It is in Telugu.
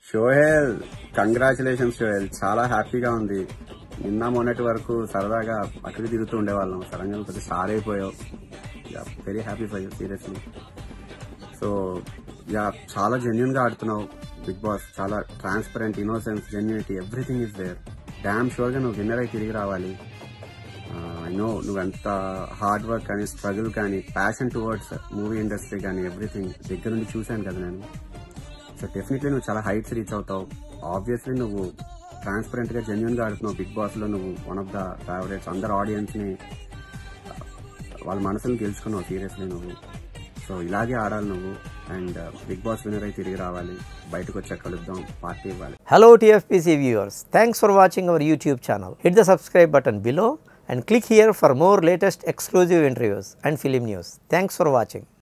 షోహెల్, కంగ్రాచులేషన్స్ షోహెల్. చాలా హ్యాపీగా ఉంది. నిన్న మొన్నటి వరకు సరదాగా అక్కడికి తిరుగుతూ ఉండేవాళ్ళం. సడన్గా కొద్దిగా స్టార్ అయిపోయావు. Very happy for you seriously. So చాలా జెన్యున్ గా ఆడుతున్నావు బిగ్ బాస్. చాలా transparent, innocence, genuinity, everything is there. Damn sure గా నువ్వు విన్నర్ అయి తిరిగి రావాలి. ఐ నో నువ్వెంత హార్డ్ వర్క్ కానీ, స్ట్రగుల్ కానీ, ప్యాషన్ టువర్డ్స్ మూవీ ఇండస్ట్రీ కానీ ఎవ్రీథింగ్ దగ్గర నుండి చూశాను కదా నేను. సో డెఫినెట్లీ నువ్వు చాలా హైట్స్ రీచ్ అవుతావు. ఆబ్వియస్లీ నువ్వు ట్రాన్స్పరెంట్ గా, జెన్యున్ గా ఆడుతున్నావు బిగ్ బాస్ లో. నువ్వు వన్ ఆఫ్ ద ఫేవరెట్స్. అందరు ఆడియన్స్ ని, వాళ్ళ మనసుని గెలుచుకున్నావు సీరియస్లీ నువ్వు. సో ఇలాగే ఆడాలి నువ్వు. అండ్ బిగ్ బాస్ విన్నర్ అయి తిరిగి రావాలి. బయటకు వచ్చాక కలుద్దాం, పార్టీ ఇవ్వాలి. Hello TFPC viewers, thanks for watching our YouTube channel. Hit the subscribe button below and click here for more latest exclusive interviews and film news. Thanks for watching.